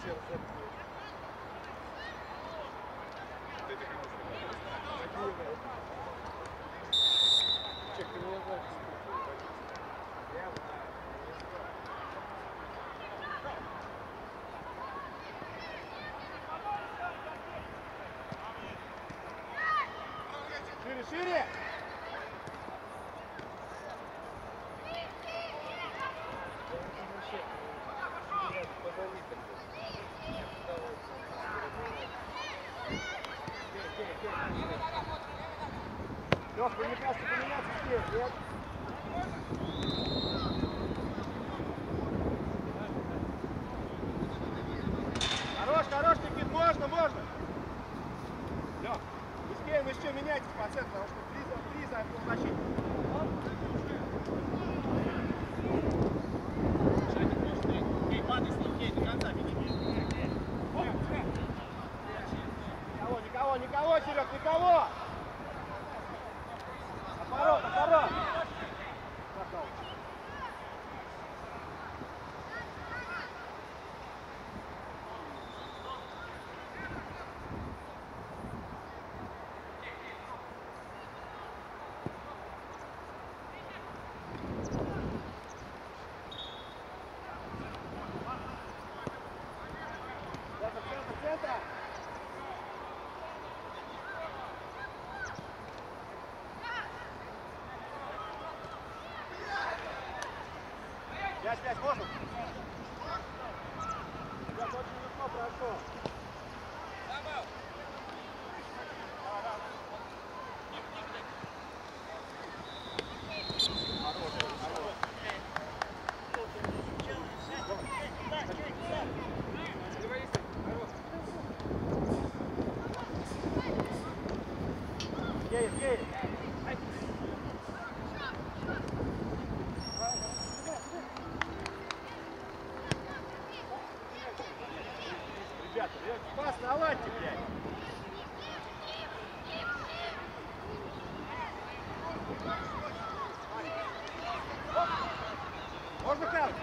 Шире! Лёх, вы не кажется поменяться успеешь, нет? Хорош, Никит, можно! Лёх, успеем еще меняйтесь по центру, потому что три за полузащитника. Никого, Серег, никого! Оборот! Центр! Пять, можно? Я очень легко прошел. Есть. Ребята, пас наладьте, блядь. Можно карт?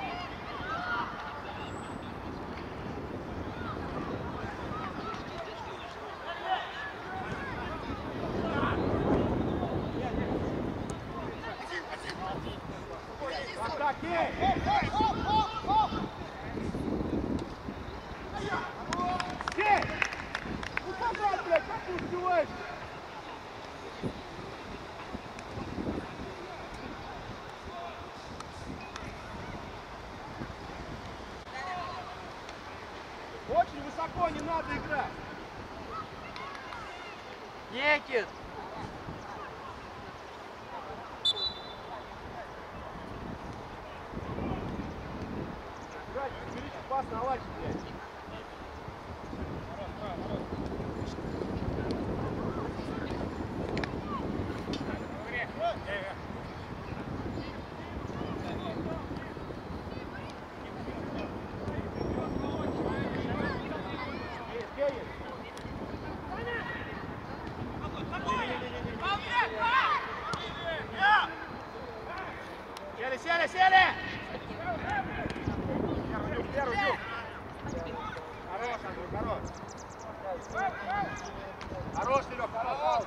Очень высоко не надо играть. Никит! Играть, берите пас на лач, блядь. Сели! Первый дюк. Хорош, Андрей, хорош. Хорош, Серег, хорош.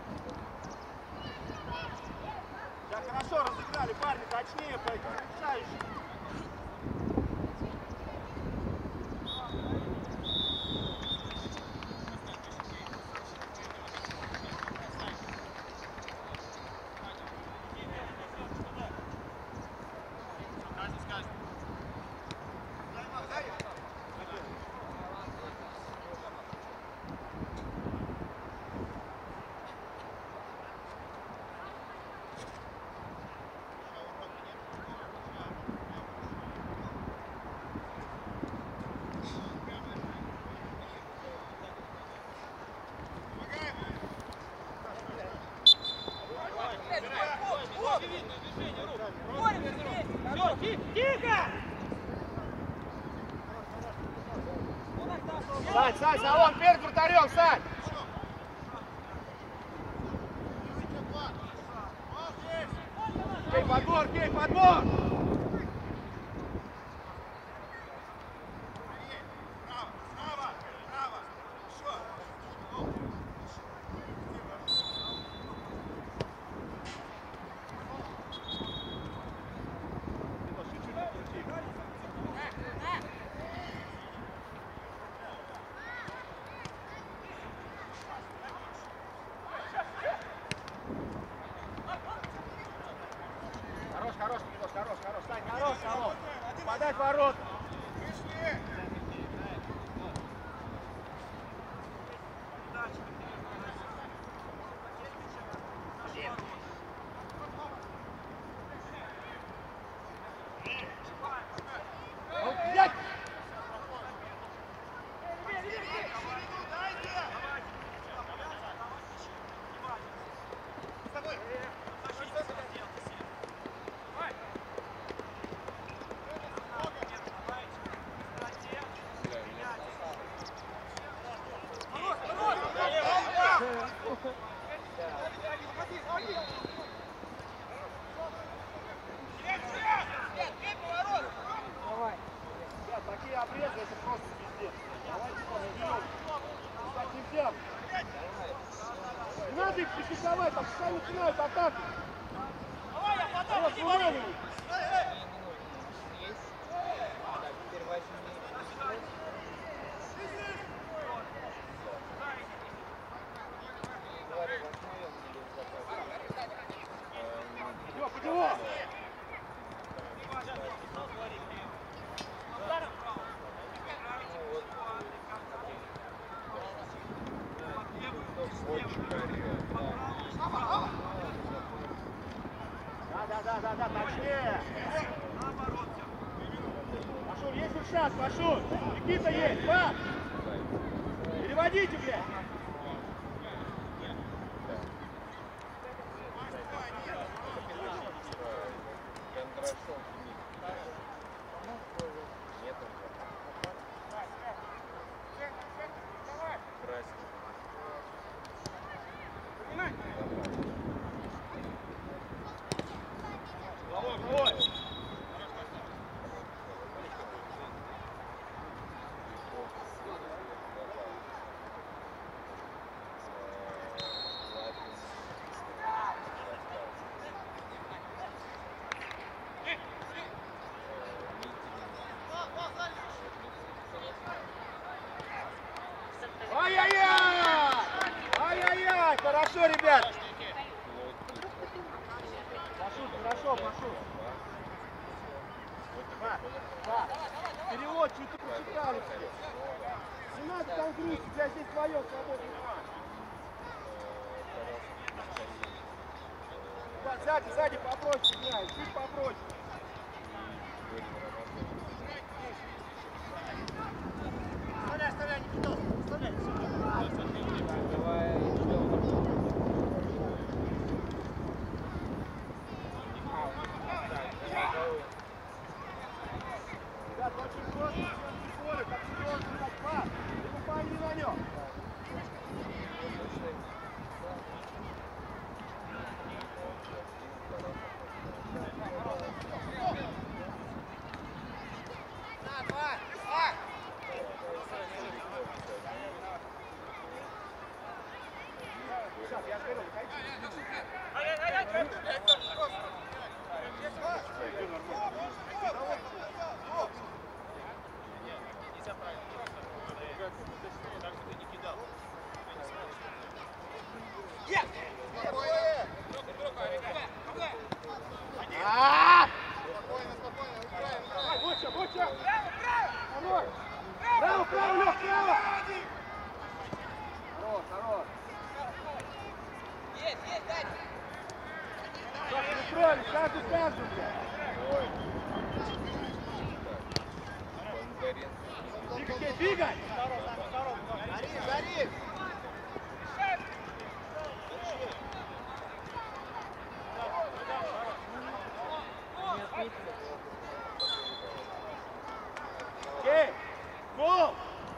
Сейчас хорошо разыграли, парни, точнее, поиграющие. Сань, Салон, перед вратарем, Сань! Подбор! прессинговать, там сами начинают атаку. Давай, я подам, Вот, выровняй. Его! Да, точнее. Пашур, есть тут шанс, Пашур. Никита есть, пас. Переводите, блядь. Ай-яй-яй! Хорошо, ребят! Пашу, хорошо, Пашу. Перевод, чуть не прочитали. Не надо там грузить, я здесь вдвоем свободный пас. Сзади попроще играй, чуть попроще. Оставляй, Никитос, оставляй. Ребят, очень просто, все поле, как серьезно, как пас. Ты попали на нем. Я говорю, Право, право, Лёх, право! Хорош, хорош! Есть, дай! Как устроили, каждый, блядь! Двигай, двигай! Гори! Окей! Гол!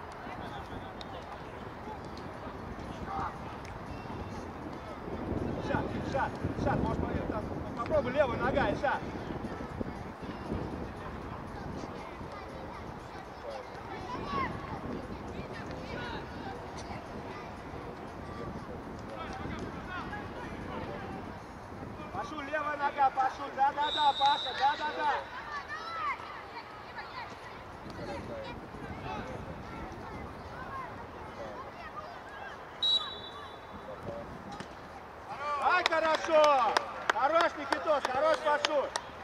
Шаг, может попробуй левой ногой, шаг. Пашу, левая нога, Пашу, да-да-да, Паша, да-да-да. Ай, хорошо! Хорош, Никитос, хорош, Пашу!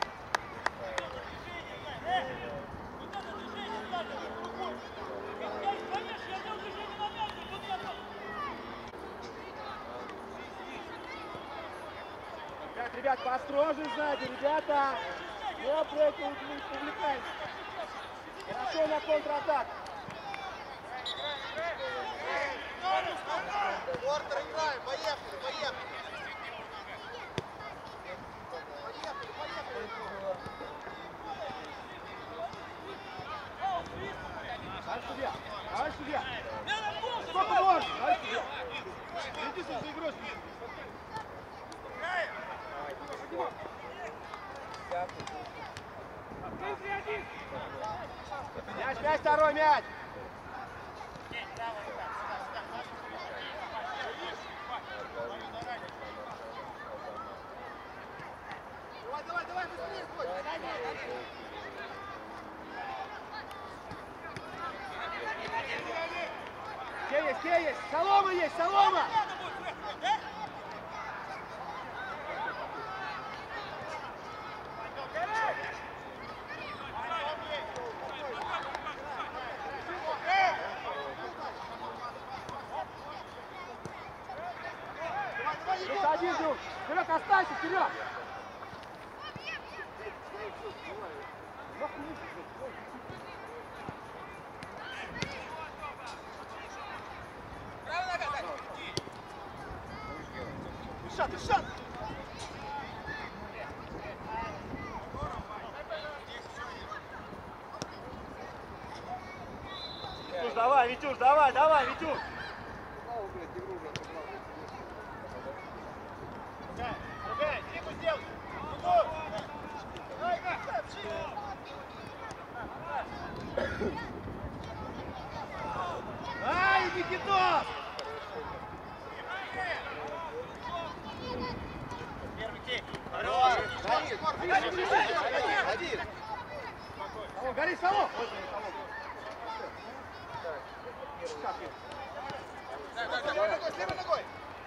Ребят, построже сзади, ребята! Не увлекайтесь! Хорошо на контратаку! Квартер играем, поехали, поехали! Судья! Давай, судья! Сколько можно? Давай, судья! Иди за игрой! Мяч, второй мяч! Давай, быстрее, Коля! Где есть? Солома есть, солома! Один, Дюк! Вперед, останься, вперед! Шат! Витюш, давай, Витюш! Тихо сделай! Ай, Никитос! Первый кейк. Хорош! Один! Гори, Соло! Левой ногой!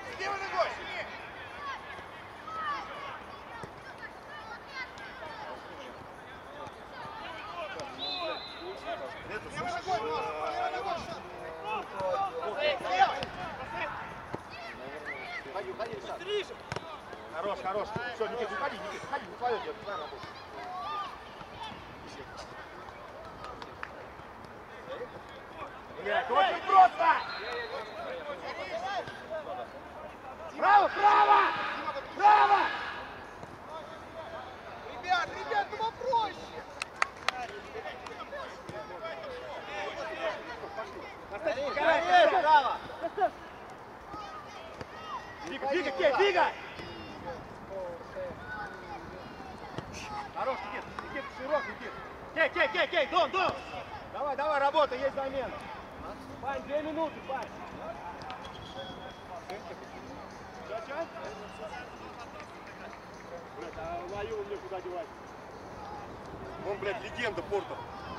Хорош. Все, Никит, уходи, не твое дело, твоя работа. Очень просто! Право! Ребят, ну попроще! Право! Двигай! Хорош, Никит, широк, Никит. Кей, Дон! Давай, работай, есть замена. Пань, 2 минуты, Пань. Че? Блядь, а Лаю мне куда девать? Он, блядь, легенда Порто.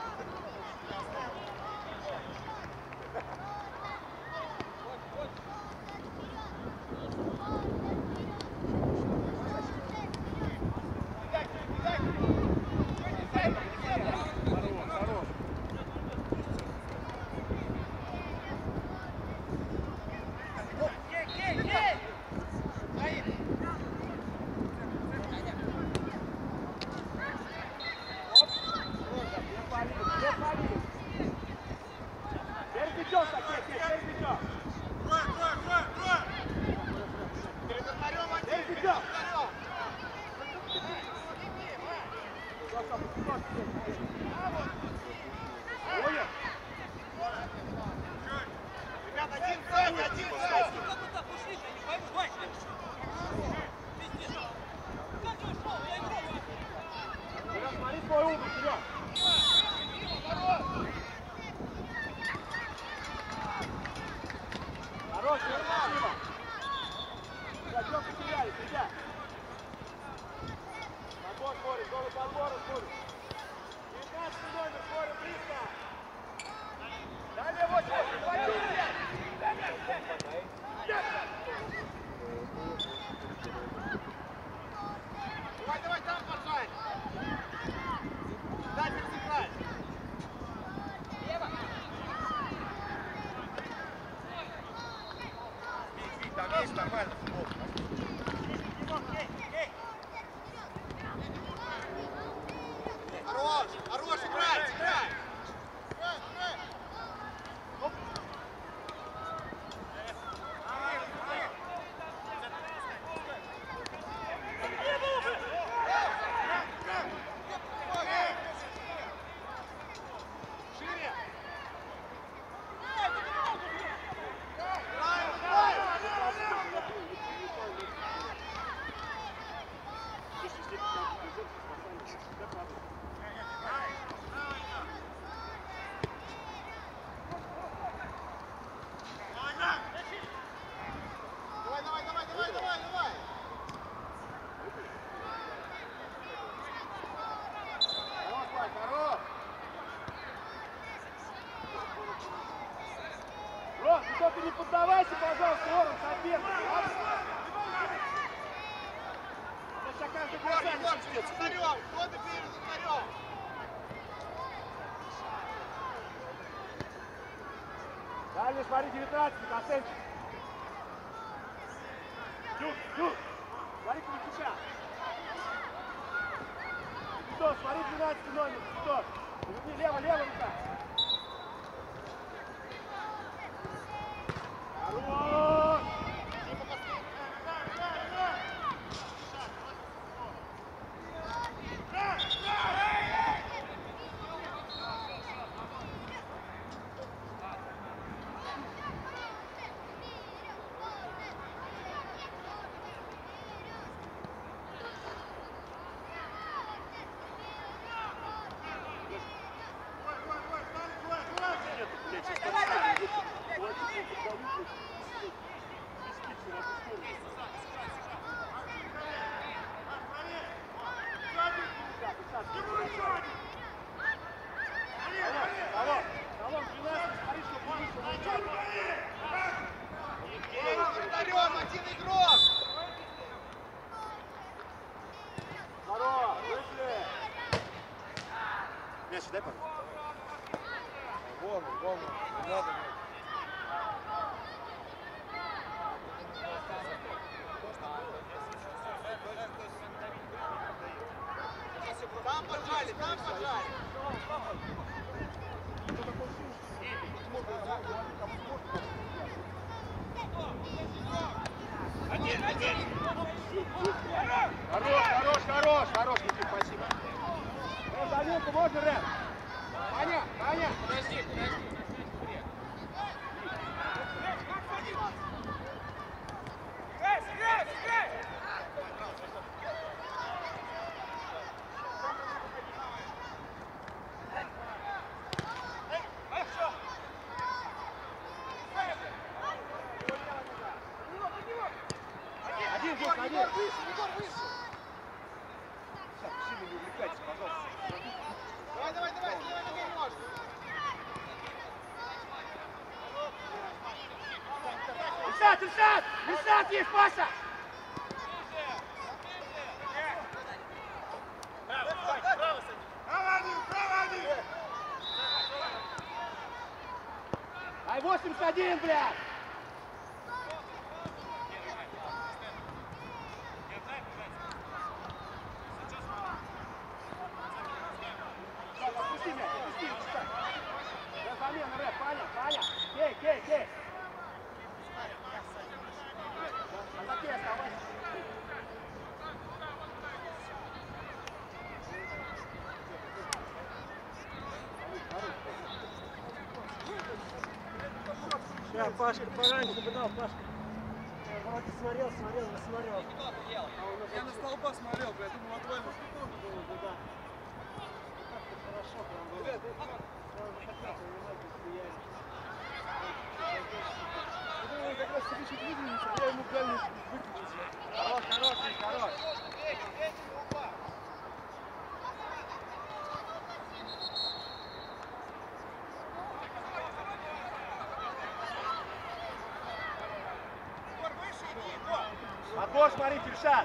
Давай, там, пожалуйста! Дай пересекать! Там есть нормально футбол. Хорош, играй! ты только не поддавайся, пожалуйста, Орен, соперник. Сейчас каждый бросание чистится. Царем! Кто ты перед царем? Дальше смотри, 19, оценки. Смотри, Кулича. Капитон, смотри, 12 номер, Капитон. Лево, рука. Хорош! Царем! Один игрок! Здорово! Вышли! Мяч дай, пожалуйста. Вон, не надо. Там поджали, там поджали. Хорош, Никит, спасибо. Заминку можно, Рен? Ваня! Подожди. Егор выше! Так, сильно не увлекайтесь, пожалуйста. Давай, левой ногой можно. Решат есть, Паша! Ай, 81, блядь! Отпусти мяч, отпусти. Замена, Рэп, Паня. Кей. Атаки оставайся. Сейчас, Пашка, пораньше бы дал, Пашка. Вроде смотрел, не смотрел. Я на столба смотрел, я думал, отвалил. Да. Хорошо, прям было. Он как раз себе чуть выдвинулся, я ему дальний выключил. Хорош. Отбор, смотри, Тильшат.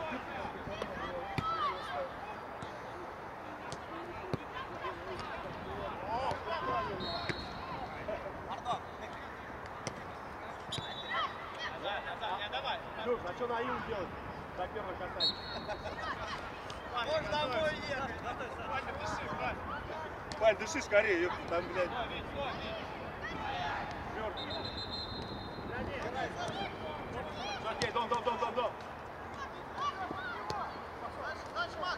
Люк, а что на Ил делать? За первое касание. Можно домой ехать. Вань, дыши скорее, ёпта, там, блядь. Окей, дом. Дальше, Макс.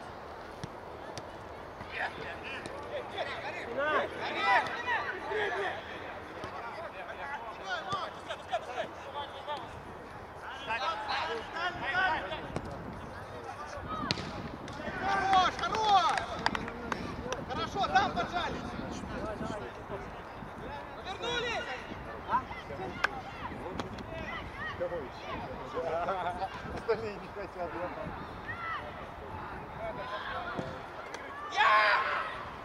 Хорош! Хорошо, там поджали. Повернули! Остальные не хотят,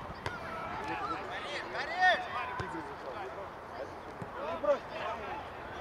Горишь! Не брось.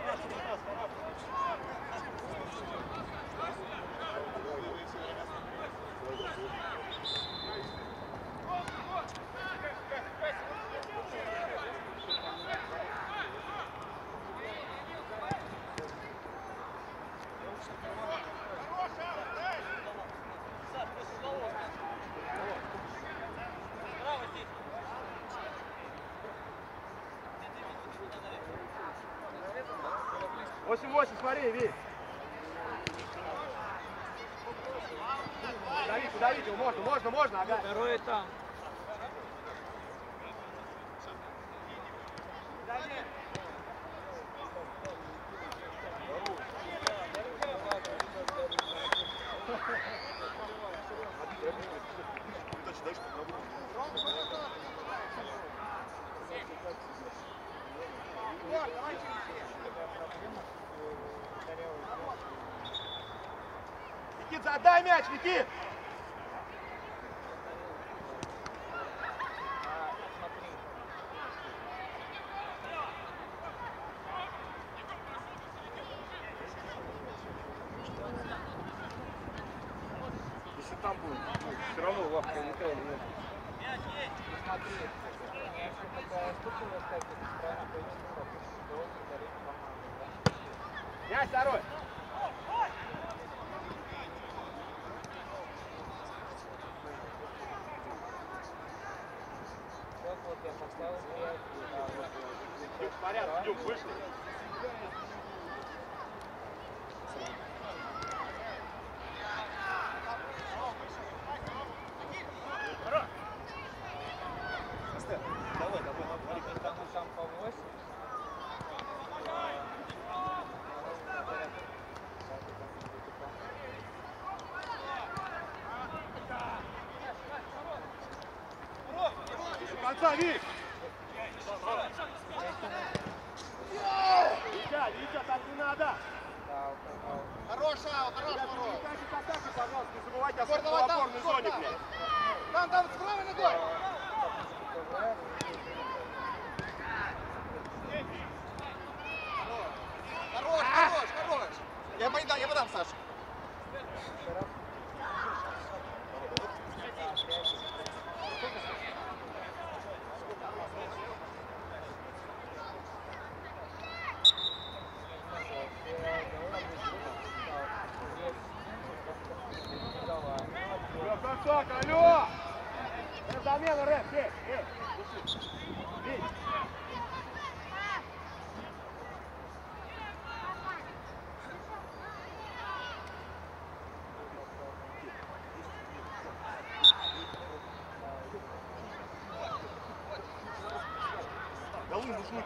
8-8, смотри, Вить. Давить его, можно, ага. Второй там. Никит, отдай мяч, Никит! Если там будет, все равно лапка не трогает. Мяч второй! Порядок, идем, вышли. Там по 8. До конца, Вик! Витя, так не надо! Хорош, Ау, хорош, Ребята, хорош. не атаки, пожалуйста, не забывайте о Егор, давай там, опорной Егор, зоне, там. блядь. Там, с правой ногой. Хорош. Я подам, Саша. Красавчик, алло! Замена, Рэп, эй! Бей! Да вы нужны.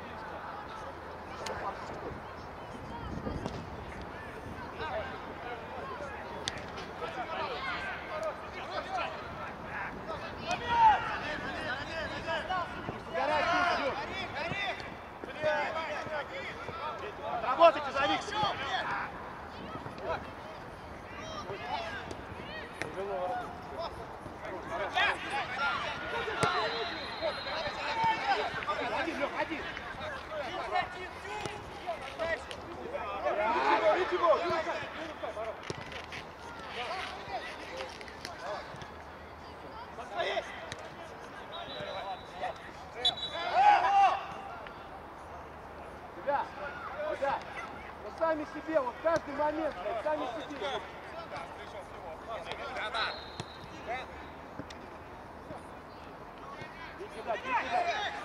Работайте за них! Один, Лёх, один! Ничего! Ребят, вот сами себе, вот каждый момент, блядь, сами себе. Иди сюда, иди сюда.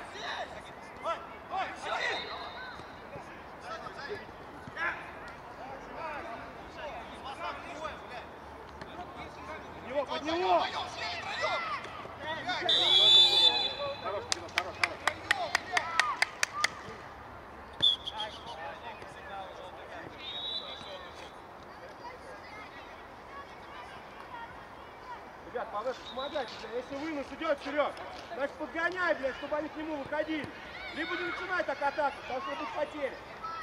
Под него! Хорош, хорош. Ребят, помогайте, если вынос идет вперед, значит подгоняй, блядь, чтобы они к нему выходили. Либо не начинай так атаку, потому что будут потери.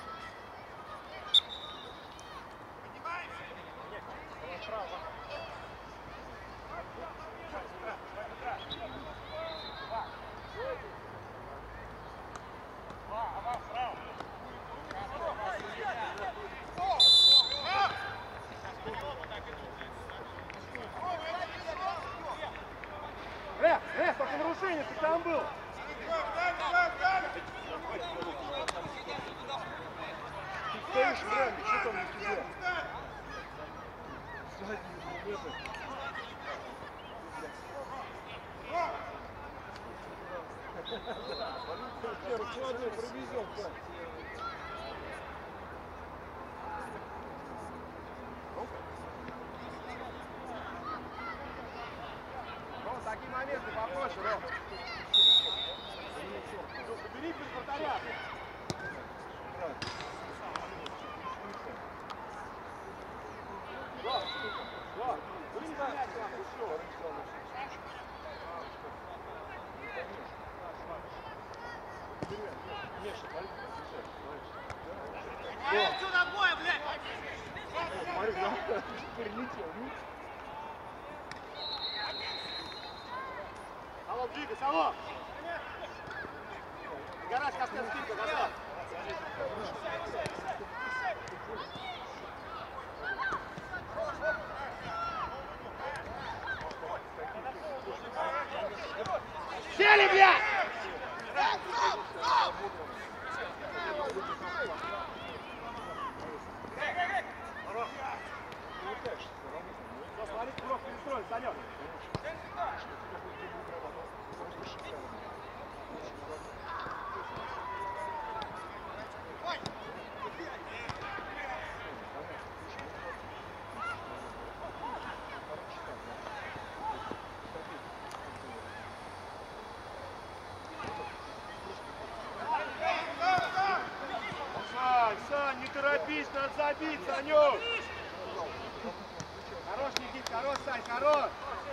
Только нарушение, ты там был. Ты стоишь в раме, что там у тебя? Сзади, это. Первый человек привезем, да. Дальше, Ром. Убери без вратаря. Отсюда бой, блядь! Алло, двигайся, алло! Гараж, Костян, скидка, назад! Сели, блядь! Смотри, кровь перестроен, Санек. Сань, не торопись, надо забить, Санек! Хорош, Никит, хорош, Сань, хорош!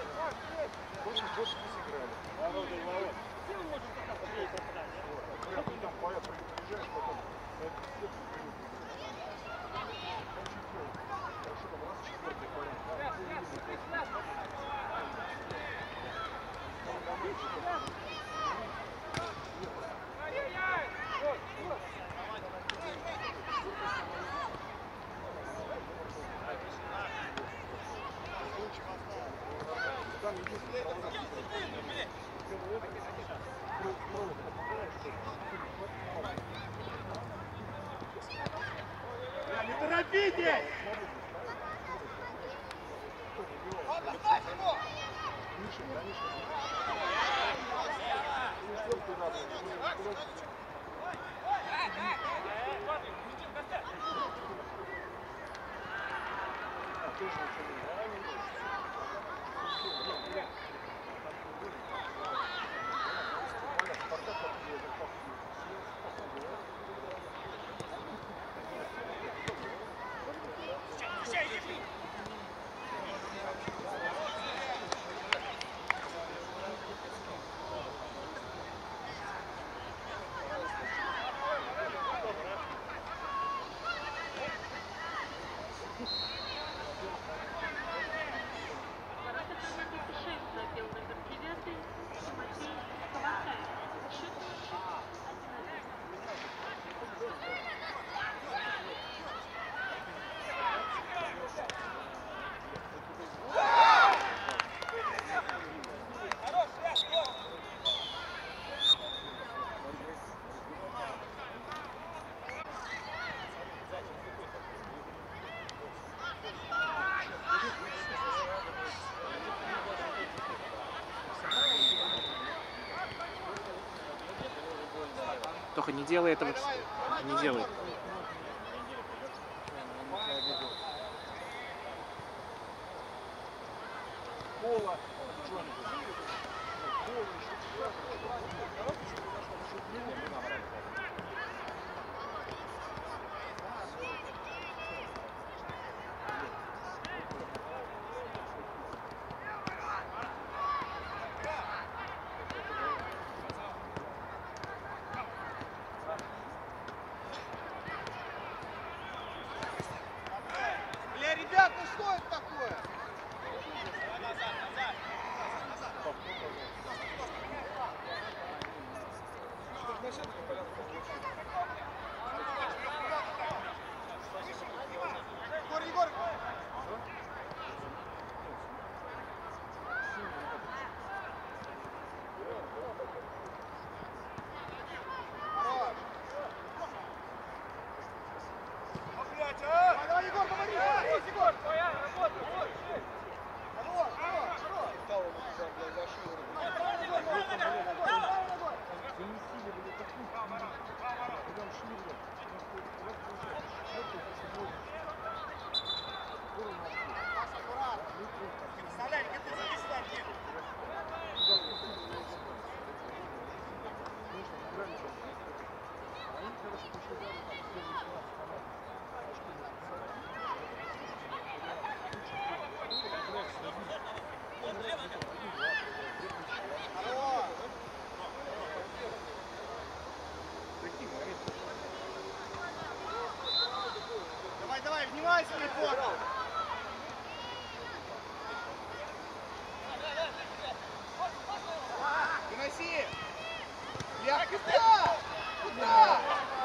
Не торопитесь! Тоха, не делай этого. Не делай. Бля, ребят, ну что это такое? Егор, Егор! Давай, Егор, помоги! Егор! Твоя работа! Хорош, хорош, хорош! Представляешь, как ты здесь Снимай свой фото! Выноси! Я куда? Куда?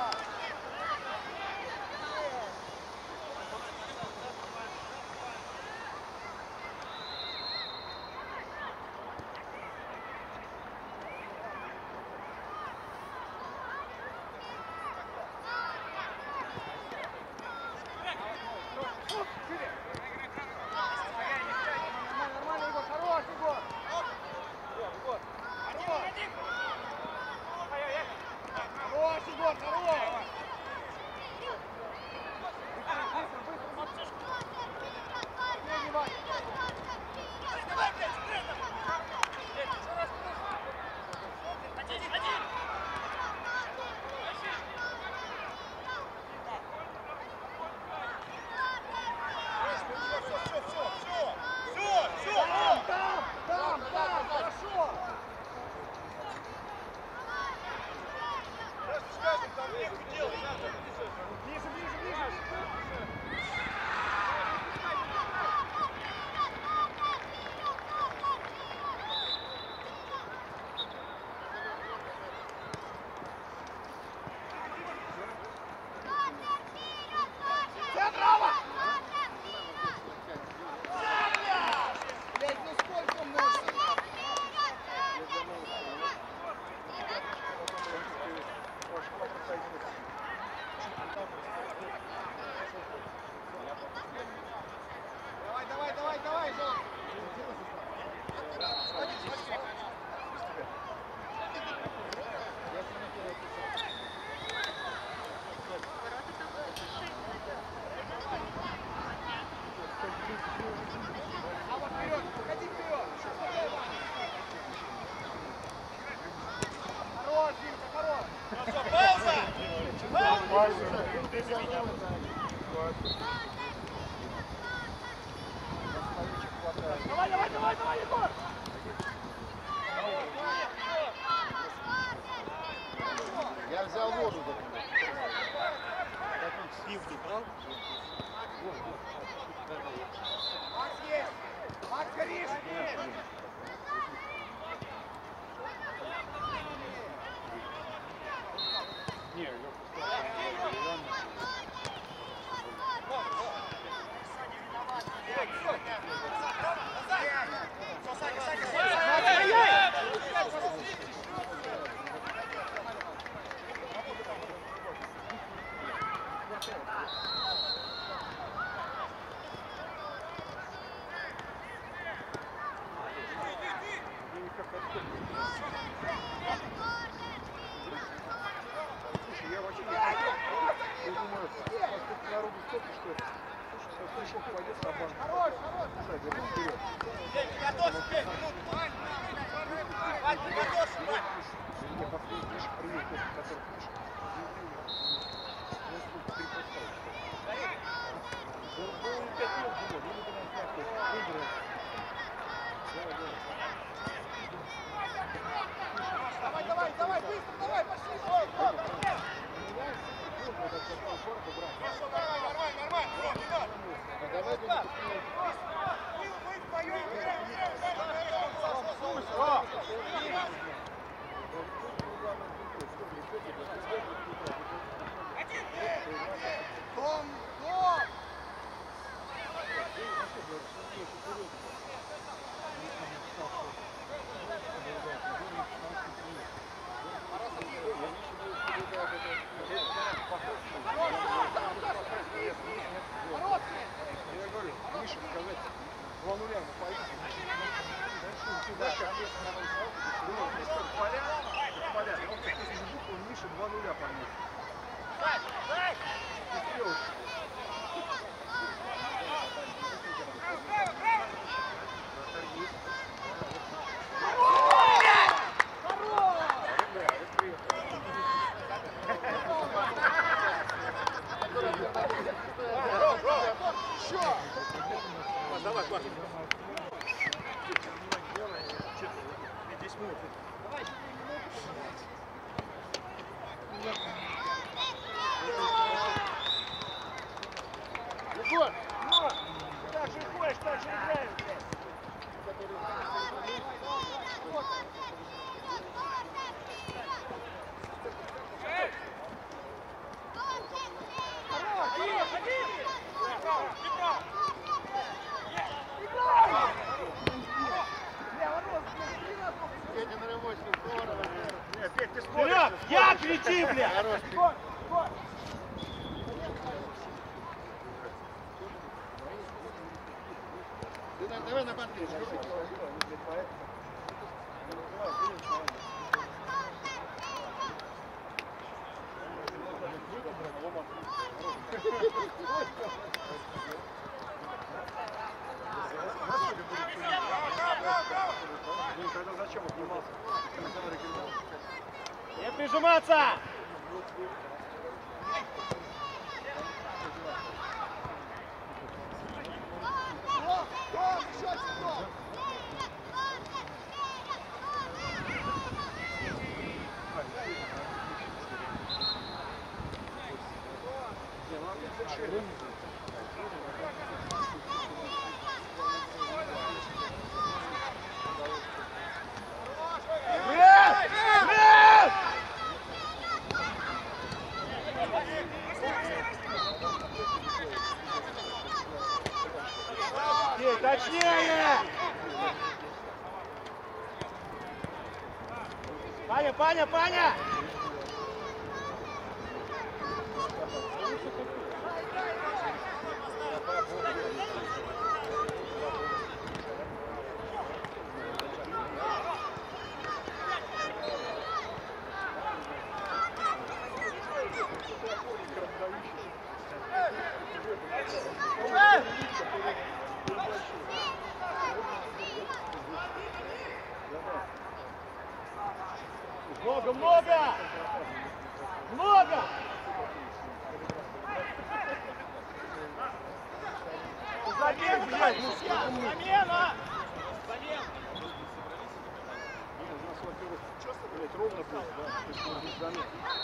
Давай, Егор! Я взял воду. Как он сливки брал? Макс есть! Макс, горишь! Не, я Давай, быстро, давай, пошли! Давай, Паша. Егор! иди, бля! Хорош. Давай на банке. Зачем обнимался? Не прижиматься! Точнее! Паня, Паня, Паня! Много, много! Много! Замена, блядь! Замена! Блять, ровно будет, да? То есть он без заметки.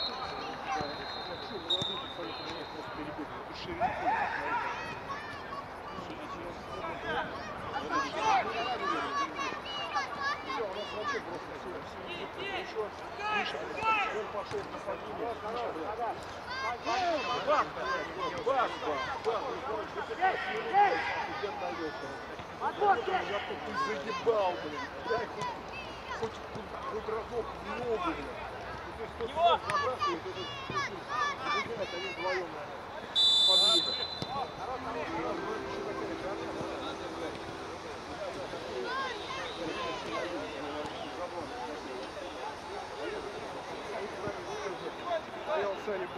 Заебал, блин. Дай хоть разок в ногу, блин. То есть тот забрасывает, это они вдвоем, подъедут. Стоял Саня,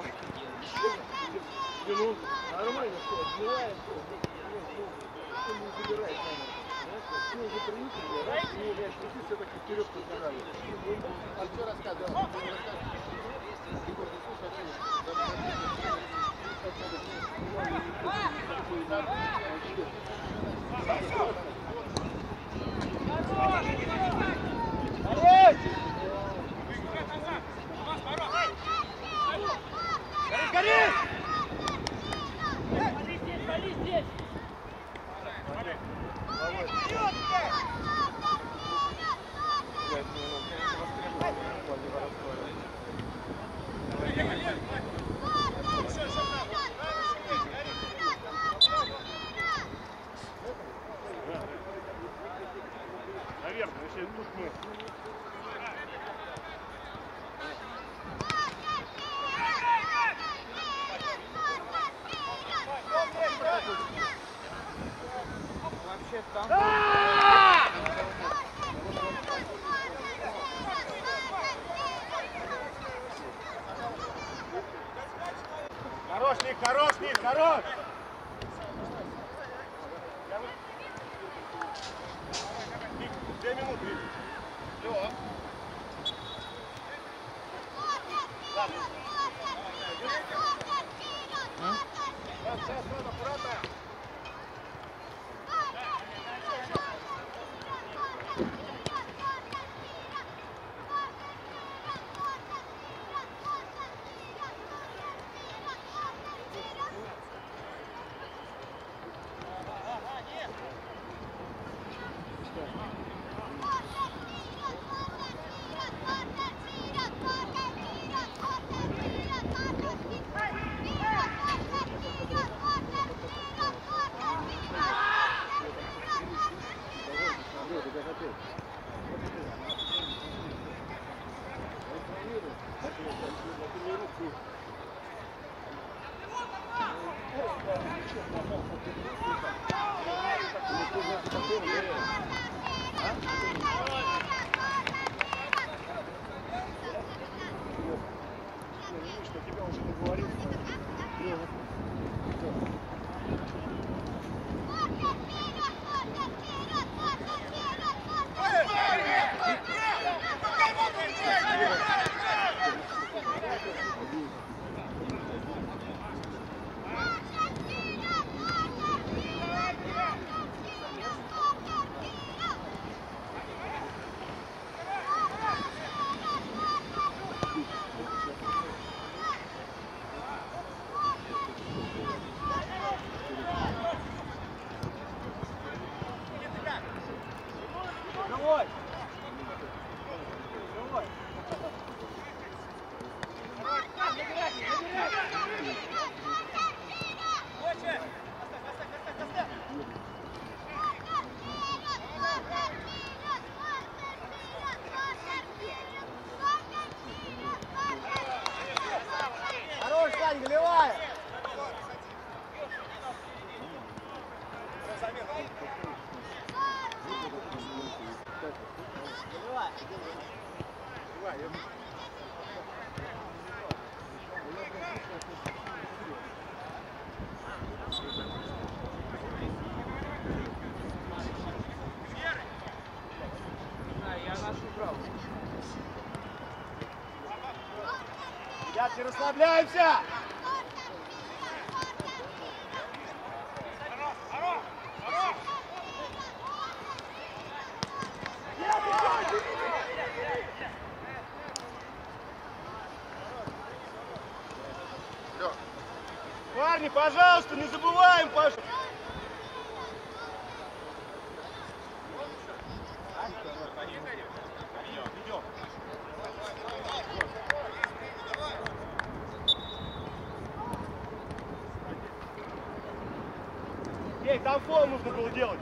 ну, нормально все, отбивает, все, не забирает камеру. Все уже приняли, раз, и мяч летит, все так вперед подбирали. А что рассказывал? Гори! Боли здесь! Наверное, если тут мы... Вообще там... Хорош, Ник, хорош, Ник, хорош! Ник, 2 минуты. Все. Сейчас, аккуратно. Что тебя уже договорился. Хорош, Сань, голевая! Ребятки, расслабляемся! Парни, пожалуйста, не забываем, пожалуйста. Эй, там фол нужно было делать.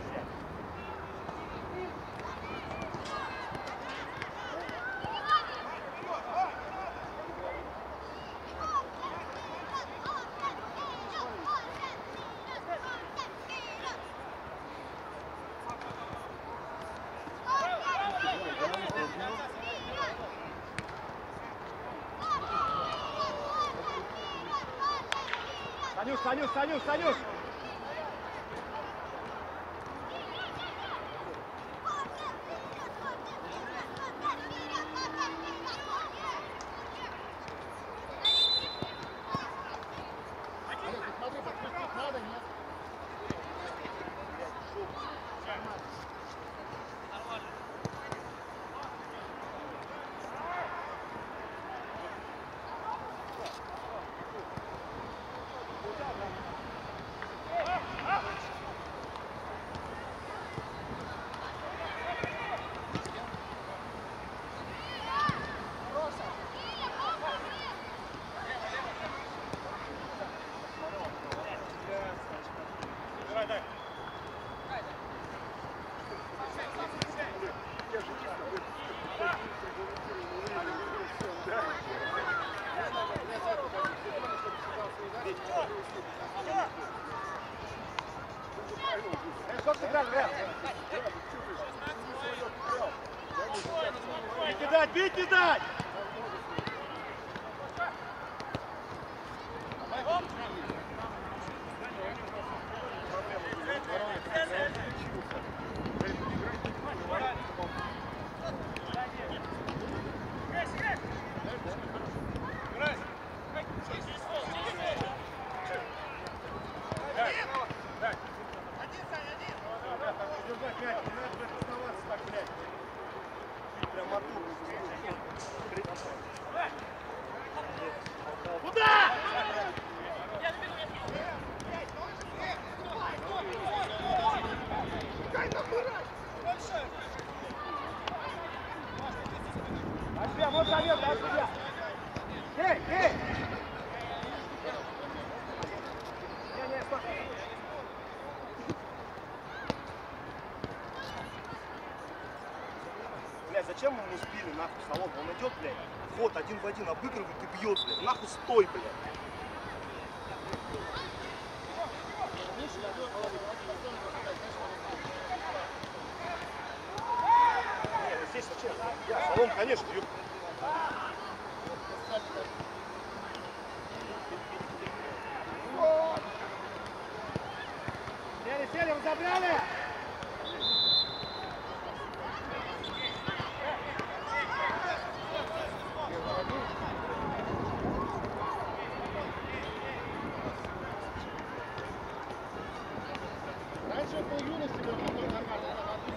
Санюш, Санюш, Санюш, Санюш! Бить не дать, бить не дать! Зачем мы ему сбили нахуй салон? Он идет, блядь, ход один в один обыгрывает и бьет, блядь. Нахуй стой, блядь. Ром, конечно, бьем. Сели, разобрали! Раньше по юности был нормально.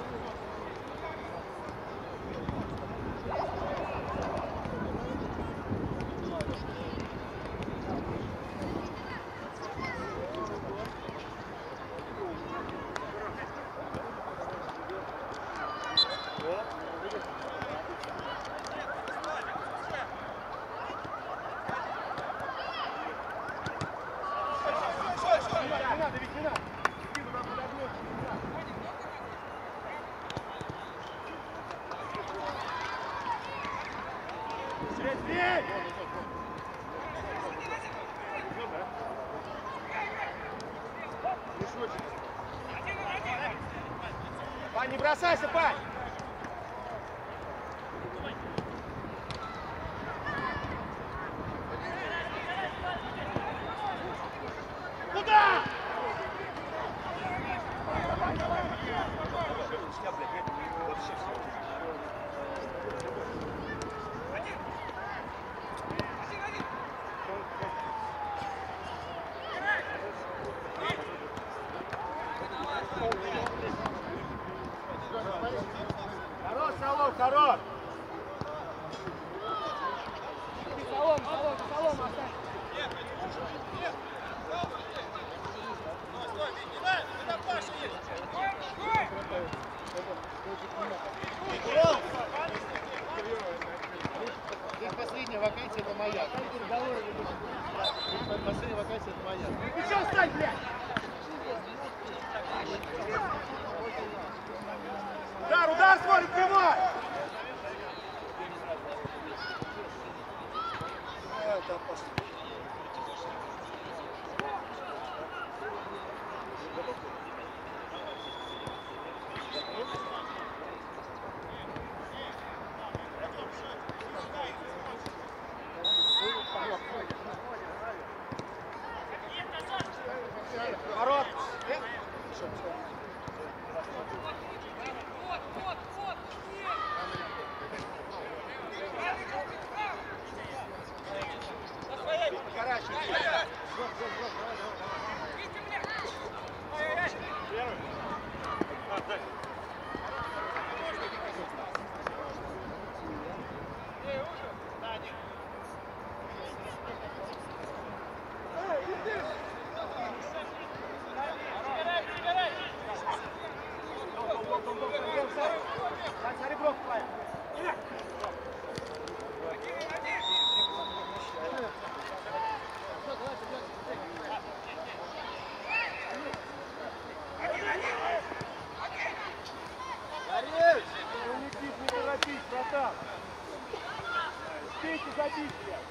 Пань, не бросайся, Пань! Куда? Хорош, Салом, хорош! Салом оставь. Здесь последняя вакансия, это моя. Последняя вакансия, это моя. Ты что встань, блядь? Удар, смотри, прямой! Это опасно. Ворот! Успейте забить, блядь!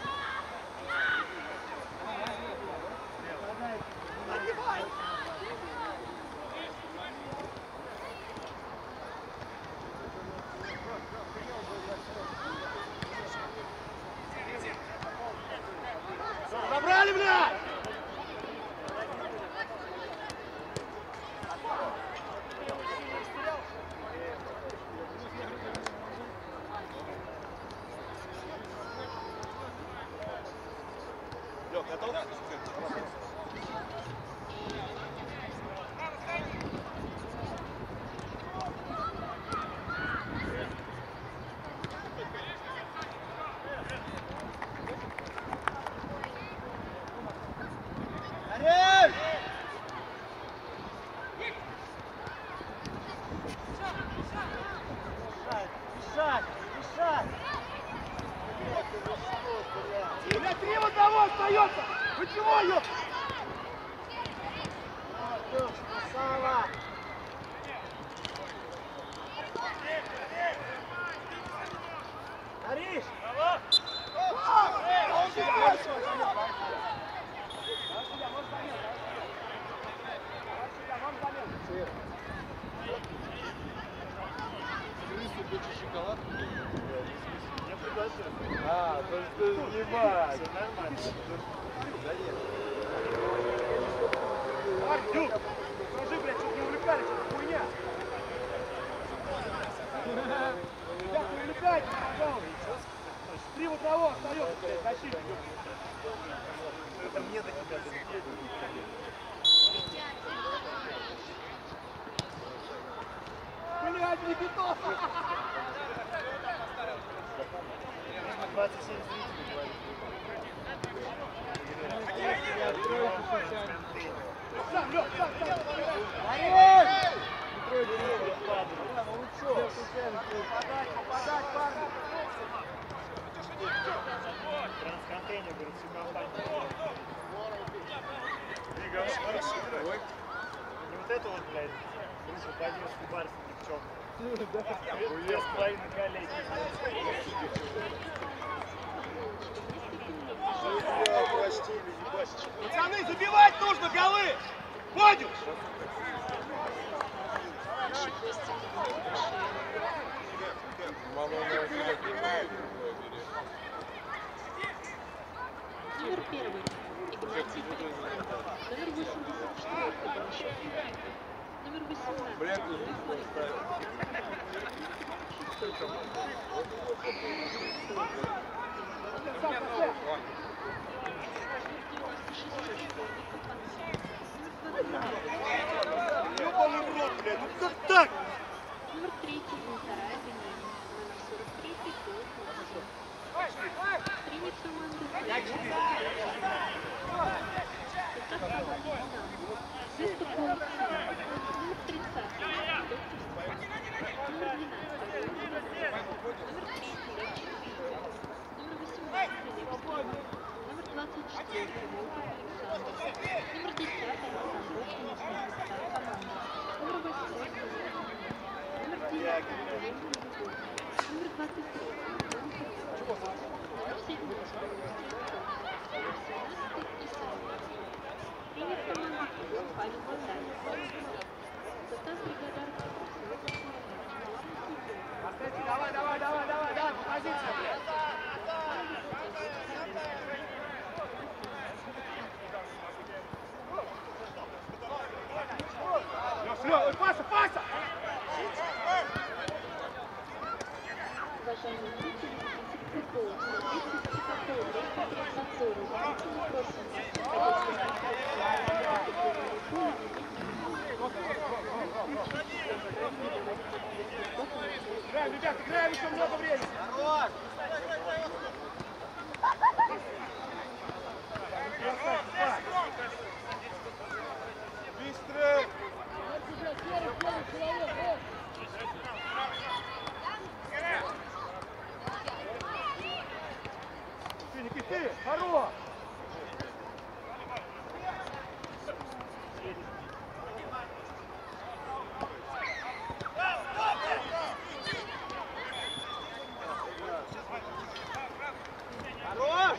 Забрали, блядь! Лёг, готов? Арель! Бежать! Бежать! Бля, 3 в 1 остается! Вы чего, ёп? Красава! Ариш! Крысу, дочь шоколад. Ебать! Марк, Дюк! Скажи, блядь, чтобы не увлекались, это хуйня! Ребят, не увлекайтесь, пожалуйста! 3 в одного остается, блядь, защита! Это мне до тебя долетит. Блядь, Никитос! 27 зрителей говорит. Сам, Лёх, сам! Подать, парни! Трансконтейнер, говорит, всю компанию. Не вот это вот, блядь, руку Владимирский барс девчонка. 2,5 колей. Пацаны, забивать нужно голы! Бодю! Номер 1. Игнатий Александров. Номер 84. Домашев. Номер 18. Ёбаный в рот, блядь, ну как так? Номер 3. Вторая Бенин. Номер 43. Кол. Тренер команды. Состав команды «Динамо». Выступил номер 30. Номер 12. Номер 3. Левчик. Номер 18. Левчик. Номер 24. Волков Александр. Номер 10. Александров. Состав команды. Номер 8. Номер 9. Номер 23. Номер 7. Тренер команды Павел Бондарев. Состав бригады арбитров. Давай, по позициям, блядь. Лёш, Паса! Уважаемые зрители, футбол, смотрите протокол, Роспотребнадзора, внимательно просим Играем, ребят, играем еще много времени. Хорош! Быстро! Ты, Никиты, хорош! Хорош!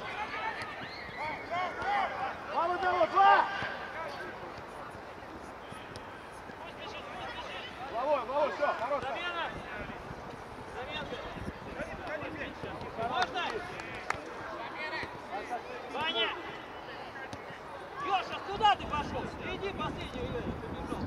Мало того, 2! Головой, все, хорош! Можно? Ваня! Леша, куда ты пошел? Иди последнюю побежал.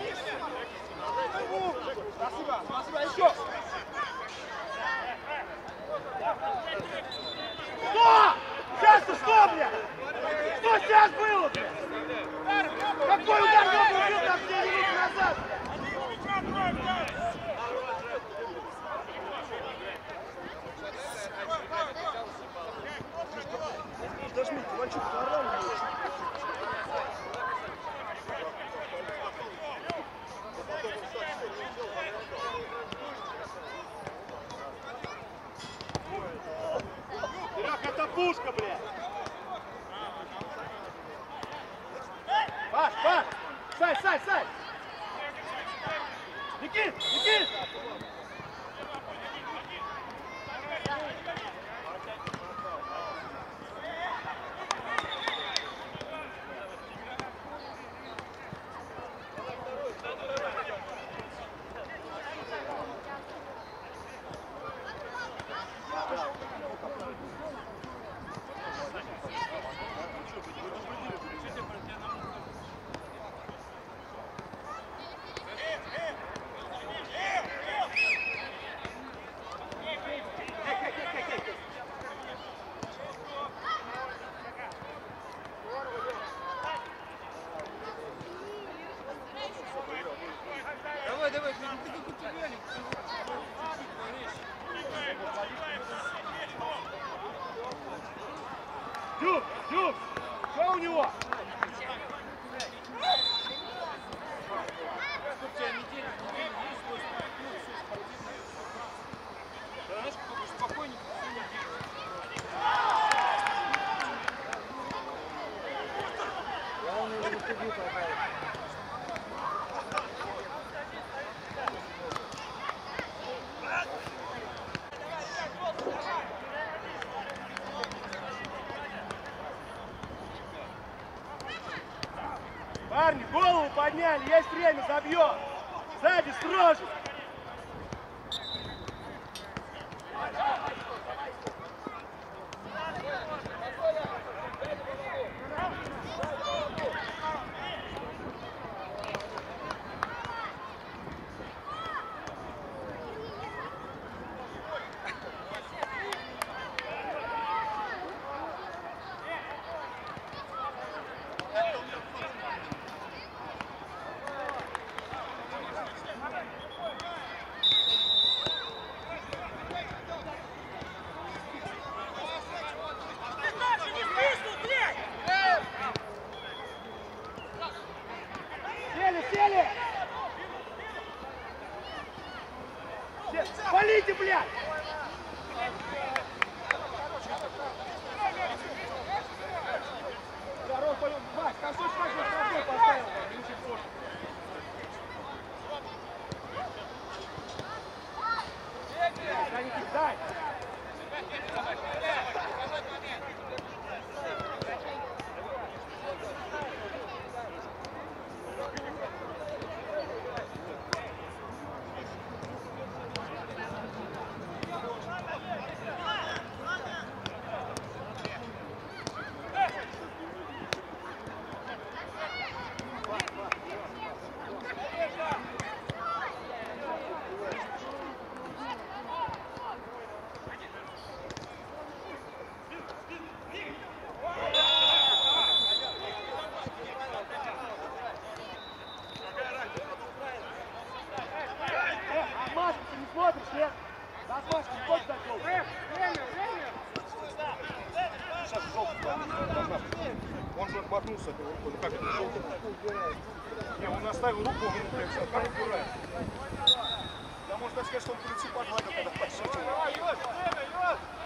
Спасибо, еще! Никит! Никит! Дюк, Дюк, что у него? Парни, голову подняли, есть время, забьем. Сзади строже. Сели! Валите, блядь! Здорово, полюб. Вась, там что ж поставил? Дай, Никит, дай! Смотришь, нет? Да, Машка, сколько такого? Время! Сейчас желтый. Он же отмотнулся этой рукой. Ну как это желтый? Не, он оставил руку, он прям все убирает. Да можно сказать, что он по лицу погладил, когда почти.